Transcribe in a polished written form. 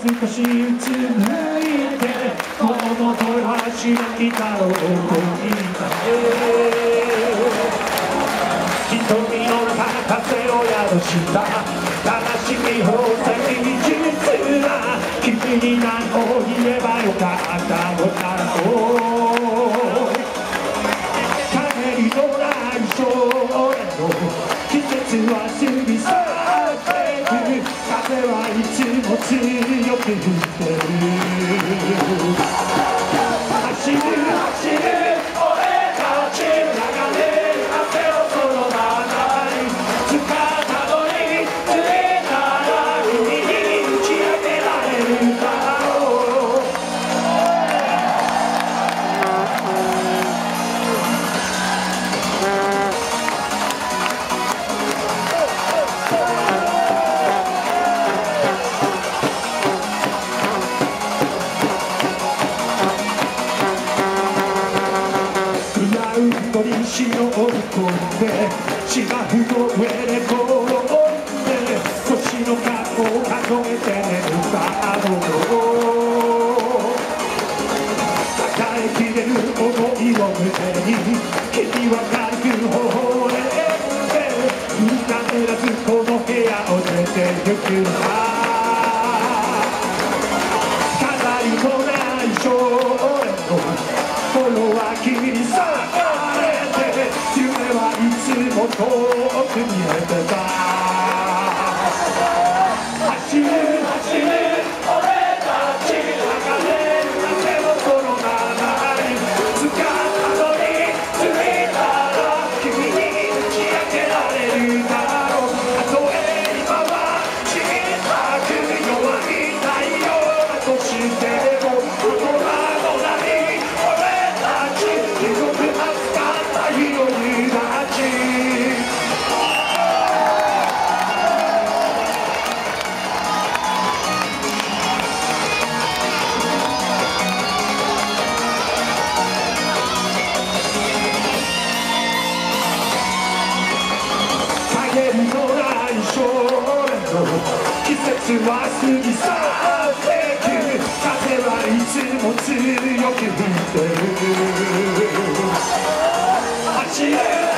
少しうつむいてこの豊橋の北をこぎた瞳の中風を宿した悲しみ宝石実は君に何を言えばよかったのだろう陰りのない少年の季節は過ぎ去っていく風はいつも強く吹いてる走る走る俺たち流れる汗をそのままに掴んだのについたら君に打ち明けられるだろう石の追い込んで芝生の上で転んで星の数を数えて眠ったあの頃抱えきれる想いを胸に君は軽く微笑んで見ためらずこの部屋を出てゆくな飾りのない少年の心は君に咲か夢はいつも遠く見えてた走る走る俺たち流れる風をそのままに掴んだのについたら君に打ち明けられるだろうたとえ今は小さく弱い太陽だとしても言葉のない俺たち地獄扱った日の季節は過ぎ去ってく風はいつも強く吹いてる走る